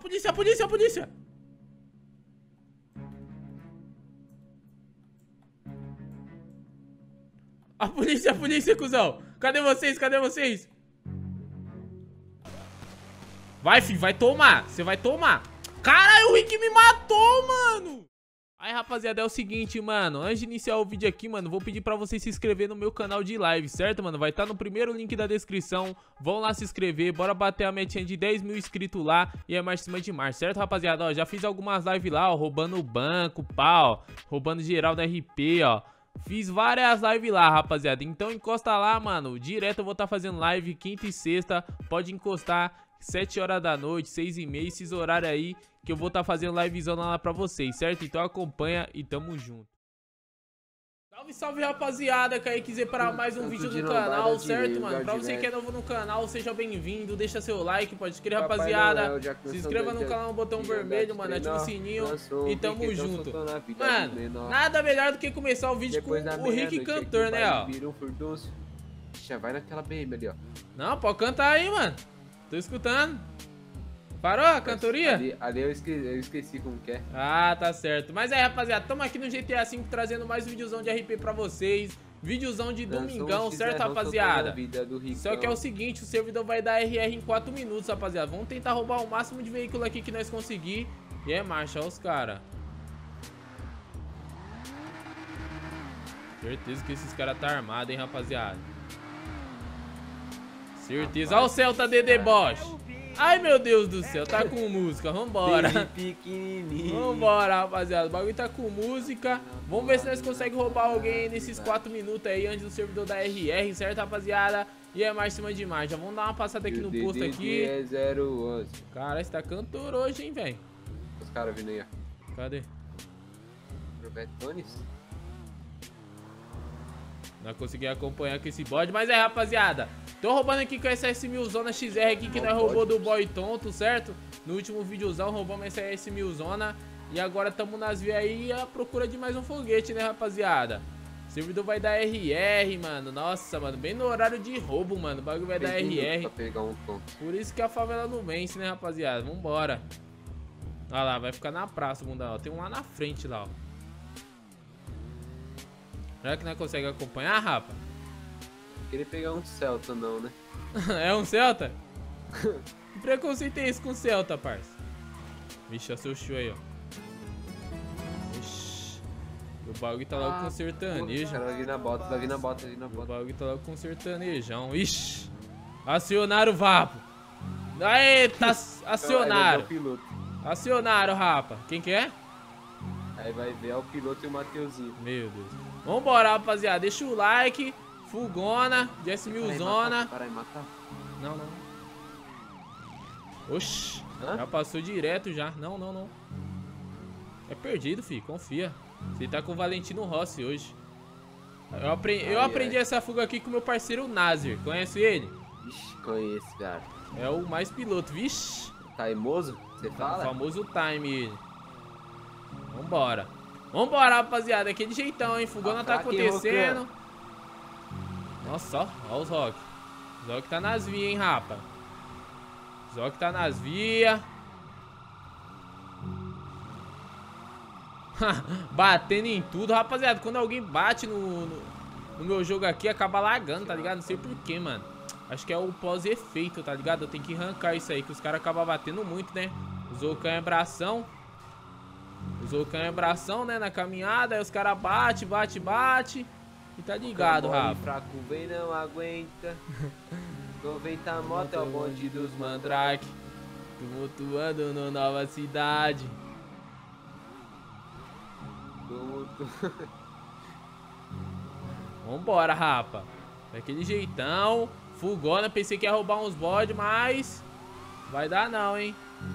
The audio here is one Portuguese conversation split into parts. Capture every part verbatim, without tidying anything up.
polícia, a polícia, a polícia. A polícia, a polícia, cuzão. Cadê vocês, cadê vocês? Vai, filho, vai tomar. Você vai tomar. Caralho, o Rick me matou, mano. Aí, rapaziada, é o seguinte, mano. Antes de iniciar o vídeo aqui, mano, vou pedir pra vocês se inscrever no meu canal de live, certo, mano? Vai estar no primeiro link da descrição. Vão lá se inscrever. Bora bater a metinha de dez mil inscritos lá. E é mais cima de março, certo, rapaziada? Ó, já fiz algumas lives lá, ó. Roubando o banco, pau. Roubando geral da R P, ó. Fiz várias lives lá, rapaziada. Então encosta lá, mano. Direto eu vou estar fazendo live quinta e sexta. Pode encostar. sete horas da noite, seis e meia, esses horários aí que eu vou estar tá fazendo livezona lá pra vocês, certo? Então acompanha e tamo junto. Salve, salve, rapaziada, que aí quiser para mais um vídeo no canal, certo, mano? Pra você que é novo no canal, seja bem-vindo, deixa seu like, pode escrever, rapaziada. Se inscreva no canal no botão vermelho, mano, ativa o sininho e tamo junto. Mano, nada melhor do que começar o vídeo com o Rick Cantor, né, ó. Já vai naquela B M ali, ó. Não, pode cantar aí, mano. Tô escutando. Parou a cantoria? Ali, ali eu, esqueci, eu esqueci como que é. Ah, tá certo. Mas é, rapaziada, tamo aqui no G T A cinco trazendo mais um videozão de R P pra vocês. Videozão de domingão, certo, rapaziada? Só que é o seguinte, o servidor vai dar R R em quatro minutos, rapaziada. Vamos tentar roubar o máximo de veículo aqui que nós conseguir. E é marcha, ó os caras. Certeza que esses caras tá armado, hein, rapaziada. Certeza. Olha o Celta de deboche. Ai, meu Deus do céu. Tá com música. Vambora. Vambora, rapaziada. O bagulho tá com música. Vamos ver se nós conseguimos roubar alguém nesses quatro minutos aí antes do servidor da R R, certo, rapaziada? E é mais cima de marcha. Vamos dar uma passada aqui no posto aqui. É zero onze. Cara, você tá cantor hoje, hein, velho? Os caras vindo aí, ó. Cadê? Robertones? Não consegui acompanhar com esse bode, mas é, rapaziada. Tô roubando aqui com essa S mil Zona X R aqui que nós roubou do boy tonto, certo? No último videozão roubamos essa S mil Zona. E agora tamo nas vias aí à procura de mais um foguete, né, rapaziada? O servidor vai dar R R, mano. Nossa, mano, bem no horário de roubo, mano. O bagulho vai dar R R. Pra pegar um ponto. Por isso que a favela não vence, né, rapaziada? Vambora. Olha lá, vai ficar na praça, bundão. Tem um lá na frente, lá, ó. Será que nós conseguimos acompanhar, rapa? Queria pegar um Celta, não, né? É um Celta? Que preconceito é esse com Celta, parça? Vixe, olha seu show aí, ó. Vixe. O bagulho tá logo ah, com sertanejo. Cara, vai vir na bota, vai vir na bota, vai vir na bota. O bagulho tá logo com sertanejão. Ixi. Acionaram o vapo. Eita, acionaram. Acionaram, rapa. Quem que é? Aí vai ver é o piloto e o Mateuzinho. Meu Deus. Vambora, rapaziada. Deixa o like. Fugona. De S mil Zona. Para aí, mata. Não, não. Oxi. Hã? Já passou direto já. Não, não, não. É perdido, filho. Confia. Você tá com o Valentino Rossi hoje. Eu aprendi, ai, eu aprendi ai. essa fuga aqui com meu parceiro Nazir. Conhece ele? Vixe, conheço, cara. É o mais piloto. Vixe. Taimoso? Você fala? O famoso time ele. Vambora. Vambora, rapaziada. Aquele jeitão, hein? Fugona tá acontecendo. Nossa, ó. Ó os Rock. Os Rock tá nas vias, hein, rapa. Os Rock tá nas vias. Batendo em tudo. Rapaziada, quando alguém bate no, no, no meu jogo aqui, acaba lagando, tá ligado? Não sei porquê, mano. Acho que é o pós-efeito, tá ligado? Eu tenho que arrancar isso aí, que os caras acabam batendo muito, né? Usou o canha-bração. Usou o canha-bração, né, na caminhada. Aí os caras bate, bate, bate. E tá ligado, Rafa. Fraco vem, não aguenta. noventa moto é o bonde dos Mandrake. Tumultuando no Nova Cidade. Tumultu... Vambora, rapa. Daquele jeitão. Fugona, pensei que ia roubar uns bodes, mas... vai dar não, hein.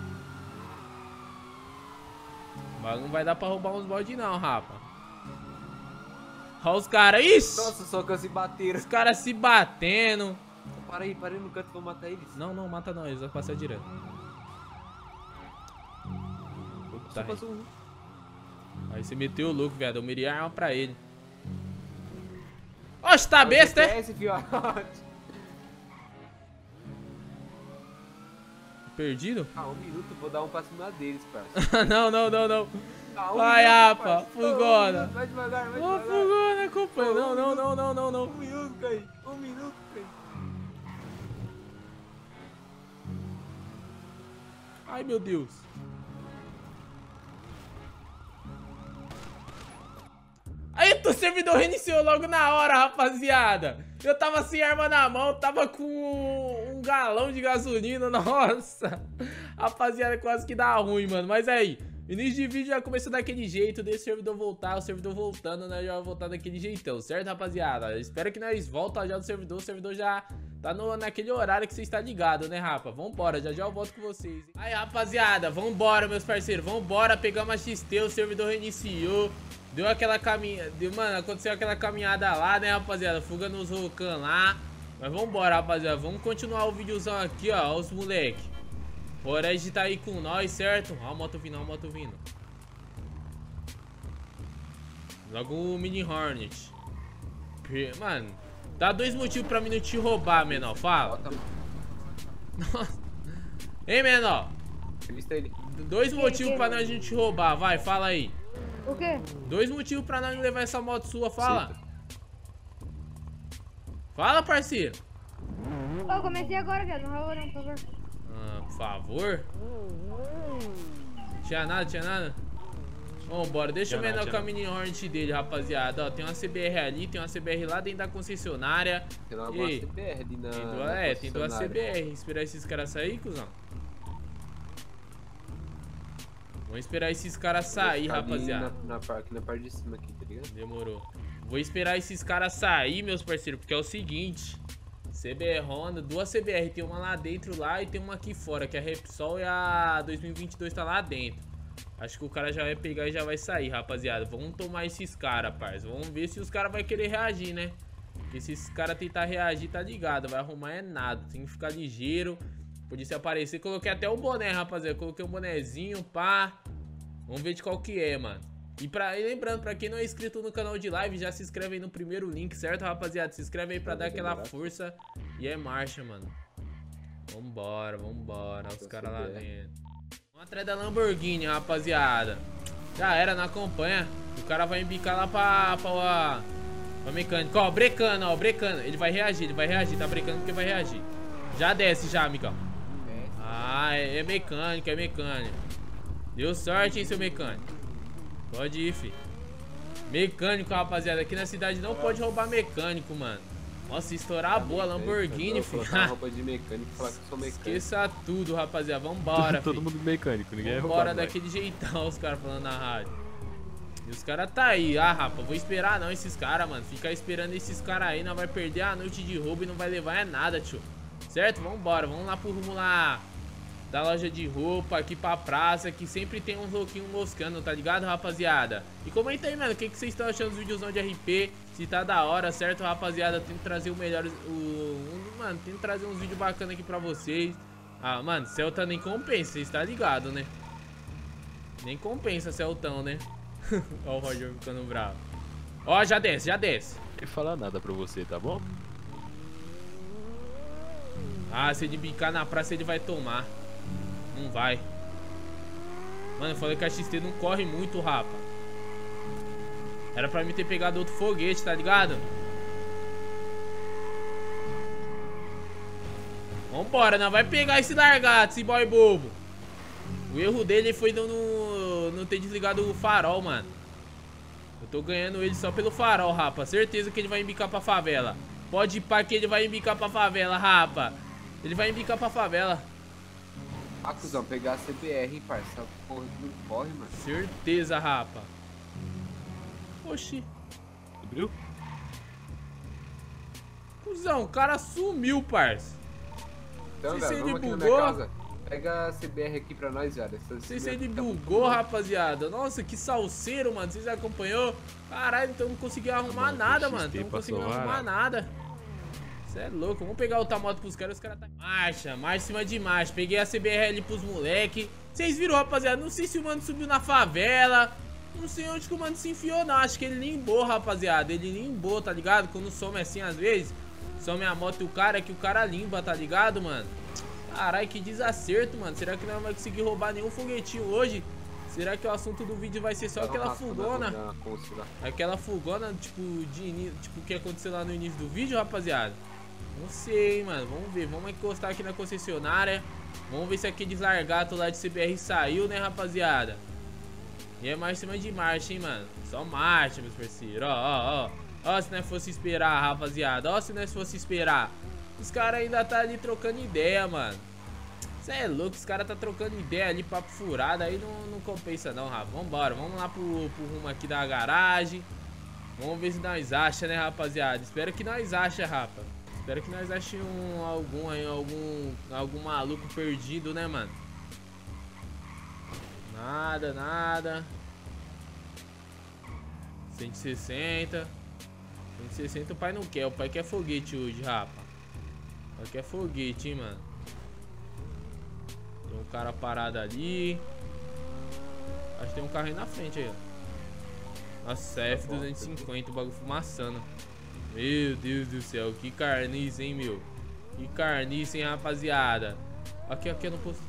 Mas não vai dar pra roubar uns bodes não, rapa. Olha os caras. Isso! Nossa, só que se bateram. Os caras se batendo. Para aí, para aí no canto, vou matar eles. Não, não, mata não, eles vão passar direto. Puta aí. Um. Aí você meteu o louco, viado. Eu mirei a arma pra ele. Oxe, tá besta, é? Perdido? Ah, um minuto, vou dar um pra cima deles, parça. Não, não, não, não. Ah, um Vai, minuto, Rapa, parça. fugona. Vai devagar, vai Ô, devagar. fugona, companheiro. Não, Um não, minuto. não, não, não, não. Um minuto, Caí. Um minuto, Caí. Ai, meu Deus. Aí, o servidor reiniciou logo na hora, rapaziada. Eu tava sem arma na mão, tava com um galão de gasolina, nossa. Rapaziada, quase que dá ruim, mano. Mas aí, início de vídeo já começou daquele jeito, deixa o servidor voltar, o servidor voltando, né, já vai voltar daquele jeitão, certo, rapaziada? Eu espero que nós volta já do servidor, o servidor já tá no, naquele horário que você está ligado, né, rapa? Vambora, já já eu volto com vocês, hein? Aí, rapaziada, vambora, meus parceiros, vambora pegar uma X T, o servidor reiniciou. Deu aquela caminhada, mano, aconteceu aquela caminhada lá, né, rapaziada? Fuga nos Rocan lá. Mas vambora, rapaziada, vamos continuar o videozão aqui, ó, os moleque. O Oreg tá aí com nós, certo? Ó a moto vindo, ó a moto vindo. Logo o Mini Hornet. Mano, dá dois motivos pra mim não te roubar, menor, fala. Nossa. Ei, menor. Dois motivos pra nós não te roubar, vai, fala aí. O quê? Dois motivos pra nós levar essa moto sua, fala. Fala, parceiro. Ô, eu comecei agora, velho. Não rouba não, por favor. Ah, por favor. Tinha nada, tinha nada. Vambora, deixa eu menor com a Mini Hornet dele, rapaziada. Ó, tem uma C B R ali, tem uma C B R lá dentro da concessionária. Tem uma E... C B R ali na, tem duas, na é, tem duas C B concessionária. R. Esperar esses caras sair, cuzão. Vamos esperar esses caras sair, Vou ficar ali rapaziada. Na, na, aqui na parte de cima aqui, tá ligado? Demorou. Vou esperar esses caras sair, meus parceiros, porque é o seguinte. C B R Honda, duas C B R, tem uma lá dentro lá e tem uma aqui fora, que é a Repsol e a dois mil e vinte e dois tá lá dentro. Acho que o cara já vai pegar e já vai sair, rapaziada. Vamos tomar esses caras, parça. Vamos ver se os caras vão querer reagir, né? Porque se esses caras tentar reagir, tá ligado. Vai arrumar é nada. Tem que ficar ligeiro. Polícia aparecer. Coloquei até o boné, rapaziada. Coloquei um bonezinho, pá. Vamos ver de qual que é, mano. E, pra, e lembrando, pra quem não é inscrito no canal de live, já se inscreve aí no primeiro link, certo, rapaziada? Se inscreve aí pra dar aquela força. E é marcha, mano. Vambora, vambora. Os caras lá dentro. Vamos atrás da Lamborghini, rapaziada. Já era, não acompanha. O cara vai embicar lá pra, pra, pra mecânica. Ó, brecando, ó, brecando. Ele vai reagir, ele vai reagir. Tá brecando porque vai reagir. Já desce já, amigão. Ah, é, é mecânico, é mecânico. Deu sorte, hein, seu mecânico. Pode ir, fi. Mecânico, rapaziada. Aqui na cidade não pode roubar mecânico, mano. Nossa, estourar a boa Lamborghini, fi. Roupa de mecânico e falar que eu sou mecânico. Esqueça tudo, rapaziada. Vambora, fi. Todo mundo mecânico, ninguém vai Vambora roubar. daquele jeitão, os caras falando na rádio. E os caras tá aí. Ah, rapa, vou esperar não esses caras, mano. Ficar esperando esses caras aí, não vai perder a noite de roubo e não vai levar é nada, tio. Certo? Vambora, vamos lá pro rumo lá da loja de roupa, aqui pra praça, que sempre tem uns louquinhos moscando, tá ligado, rapaziada? E comenta aí, mano, o que, que vocês estão achando dos videozão de R P, se tá da hora, certo, rapaziada? Tento trazer o melhor, o, o, mano, tento trazer uns vídeos bacanas aqui pra vocês. Ah, mano, Celta nem compensa, vocês tá ligado, né? Nem compensa Celtão, né? Ó o Roger ficando bravo. Ó, já desce, já desce. Não quer falar nada pra você, tá bom? Ah, se ele bicar na praça, ele vai tomar. Não vai. Mano, eu falei que a X T não corre muito, rapa. Era pra mim ter pegado outro foguete, tá ligado? Vambora, não vai pegar esse largado, esse boy bobo. O erro dele foi não, não, não ter desligado o farol, mano. Eu tô ganhando ele só pelo farol, rapa. Certeza que ele vai embicar pra favela. Pode ir pra que ele vai embicar pra favela, rapa. Ele vai embicar pra favela. Ah, cuzão, pegar a C B R, parça. Essa porra que não corre, mano. Certeza, rapa. Oxi. Abriu? Cusão, o cara sumiu, parça. Então, Se velho, ele vamos aqui na bugou. minha casa. Pega a C B R aqui pra nós, velho. Não sei se ele bugou, rapaziada. Nossa, que salseiro, mano. Vocês acompanhou? Caralho, então não consegui arrumar Mano, nada, X T mano. Então não consegui passou arrumar varado. nada. Cê é louco. Vamos pegar outra moto pros caras. Os caras tá... Marcha, marcha em cima de marcha. Peguei a C B R ali pros moleque. Vocês viram, rapaziada? Não sei se o mano subiu na favela. Não sei onde que o mano se enfiou, não. Acho que ele limbou, rapaziada. Ele limbou, tá ligado? Quando some assim, às vezes, some a moto e o cara, é que o cara limba, tá ligado, mano? Caralho, que desacerto, mano. Será que nós não vai conseguir roubar nenhum foguetinho hoje? Será que o assunto do vídeo vai ser só aquela fugona? Aquela fugona, tipo, de início, tipo, o que aconteceu lá no início do vídeo, rapaziada? Não sei, hein, mano. Vamos ver. Vamos encostar aqui na concessionária. Vamos ver se aquele largato lá de C B R saiu, né, rapaziada? E é mais cima de marcha, hein, mano. Só marcha, meus parceiros. Ó, ó, ó. Ó, se nós fosse esperar, rapaziada. Ó, se nós fosse esperar. Os caras ainda tá ali trocando ideia, mano. Cê é louco, os caras tá trocando ideia ali, papo furado. Aí não, não compensa não, Rafa. Vambora, vamos lá pro, pro rumo aqui da garagem. Vamos ver se nós acha, né, rapaziada. Espero que nós acha, Rafa. Espero que nós achemos um, algum aí, algum, algum maluco perdido, né, mano? Nada, nada. cento e sessenta. cento e sessenta o pai não quer. O pai quer foguete hoje, Rafa. O pai quer foguete, hein, mano. Tem um cara parado ali. Acho que tem um carro aí na frente aí, ó. Nossa, F duzentos e cinquenta, o bagulho fumaçando. Meu Deus do céu, que carniça, hein, meu. Que carniça, hein, rapaziada. Aqui, aqui, eu não posso.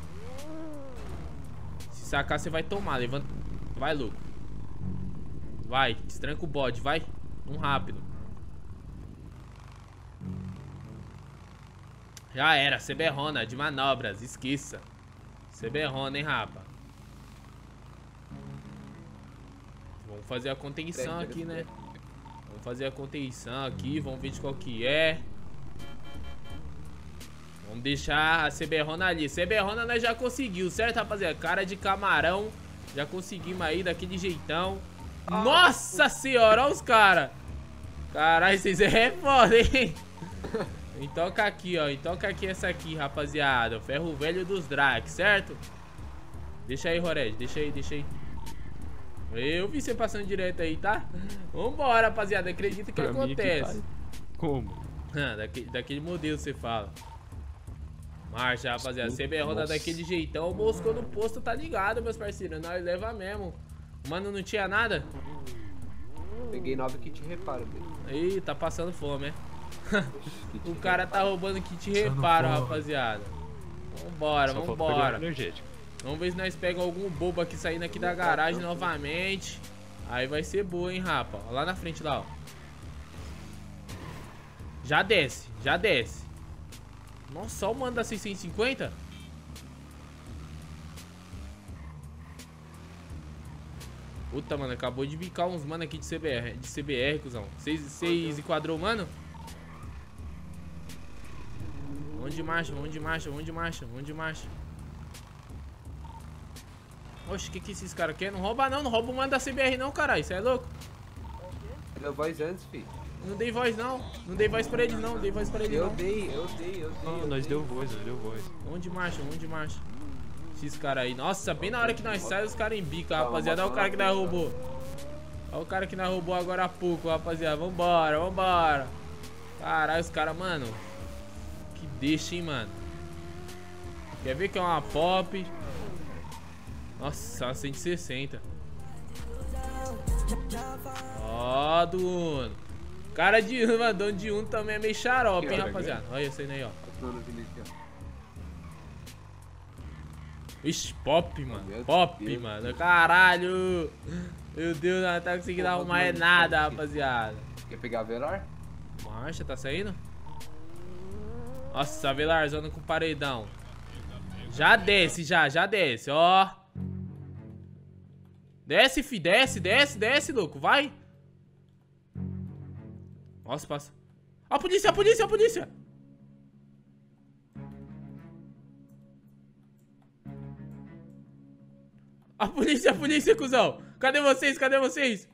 Se sacar, você vai tomar. Levanta. Vai, louco. Vai, destranca o bode, vai. Um rápido. Já era, Ceberrona de manobras, esqueça. Ceberrona, hein, rapa. Vamos fazer a contenção aqui, né? Vamos fazer a contenção aqui, vamos ver de qual que é. Vamos deixar a Ceberrona ali. Ceberrona nós já conseguiu, certo, rapaziada? Cara de camarão. Já conseguimos aí, daquele jeitão. Ah, nossa senhora, olha os caras. Caralho, vocês é foda, hein? Toca aqui, ó. Toca aqui essa aqui, rapaziada. O ferro velho dos Drax, certo? Deixa aí, Rored. Deixa aí, deixa aí. Eu vi você passando direto aí, tá? Vambora, rapaziada. Acredita que pra acontece. Que como? Ah, daquele, daquele modelo você fala. Marcha, rapaziada. C B R daquele jeitão. O moscou no posto, tá ligado, meus parceiros. Nós leva mesmo. Mano, não tinha nada? Peguei nove kit reparo dele. Ih, tá passando fome, é? O cara tá roubando kit reparo, rapaziada. Vambora, vambora. Vamos ver se nós pegamos algum bobo aqui saindo aqui da garagem novamente. Aí vai ser boa, hein, rapa. Ó, lá na frente, lá, ó. Já desce, já desce. Nossa, só o mano da seiscentos e cinquenta? Puta, mano, acabou de bicar uns mano aqui de C B R, de C B R, cuzão. Vocês enquadrou, mano? Vamos de marcha, vamos de marcha, vamos de marcha, vamos de marcha. Oxe, o que que esses caras querem? Não rouba não, não rouba o mano da C B R não, caralho. Isso é louco? Deu voz antes, filho. Não dei voz não, não dei voz pra eles não, dei voz pra eles eu não. Dei, eu dei, eu dei, não, eu nós dei. deu voz, nós deu voz. Vamos de marcha, vamos de marcha. Esses caras aí, nossa, bem na hora que nós saímos, os caras embicam, rapaziada. Olha o cara que nós roubou. Olha o cara que nós roubou agora há pouco, rapaziada. Vambora, vambora. Caralho, os caras, mano. Que deixa, hein, mano. Quer ver que é uma pop? Nossa, cento e sessenta. Ó, do Uno. Cara de Uno, dono de Uno também é meio xarope, hein, rapaziada. Olha esse aí, ó. Ixi, pop, mano. Pop, mano. Caralho. Meu Deus, não tá conseguindo arrumar é nada, rapaziada. Quer pegar a Velar? Marcha, tá saindo? Nossa, a Velarzona com paredão. Já desce, já, já desce, ó. Desce, fi, desce, desce, desce, louco, vai. Nossa, passa. Ó, a polícia, a polícia, a polícia. A polícia, a polícia, cuzão. Cadê vocês, cadê vocês?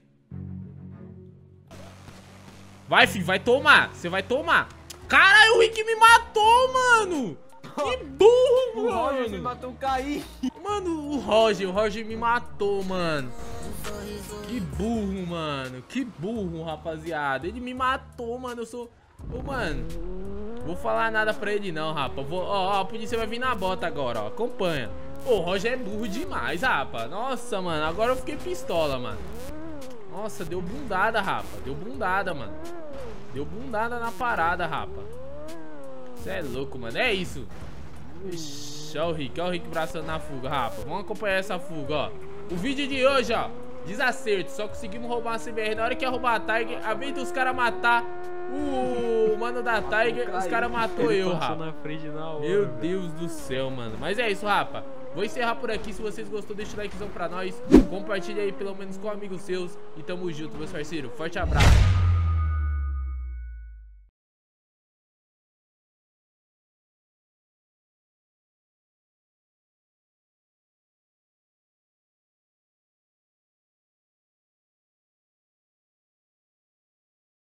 Vai, fi, vai tomar, você vai tomar. Caralho, o Rick me matou, mano. Que burro, mano. O Roger me matou, caí. Mano, o Roger, o Roger me matou, mano. Que burro, mano. Que burro, rapaziada. Ele me matou, mano. Eu sou... Ô, mano. Vou falar nada pra ele não, rapa. Vou... Ó, ó, a polícia vai vir na bota agora, ó. Acompanha. Ô, o Roger é burro demais, rapa. Nossa, mano. Agora eu fiquei pistola, mano. Nossa, deu bundada, rapa. Deu bundada, mano. Deu bundada na parada, rapa. Você é louco, mano. É isso. Ixi, olha o Rick, olha o Rick braçando na fuga, rapa. Vamos acompanhar essa fuga, ó. O vídeo de hoje, ó, desacerto. Só conseguimos roubar uma C B R. Na hora que ia roubar a Tiger, a vez dos caras matar o mano da Tiger, os caras matou eu, rapa. Na frente na hora, Meu velho. Deus do céu, mano. Mas é isso, rapa. Vou encerrar por aqui. Se vocês gostou, deixa o likezão pra nós. Compartilha aí pelo menos com amigos seus. E tamo junto, meus parceiros. Forte abraço.